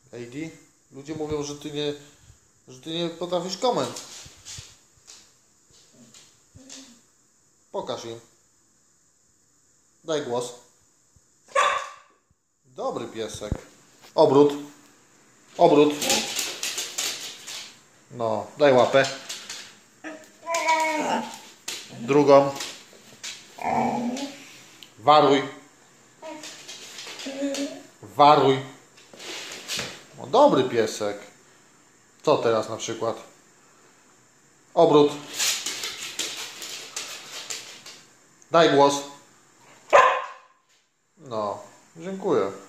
AD? Ludzie mówią, że ty nie potrafisz komend. Pokaż im. Daj głos. Dobry piesek. Obrót. Obrót. No, daj łapę. Drugą. Waruj. Waruj. No, dobry piesek. Co teraz na przykład? Obrót. Daj głos. No, dziękuję.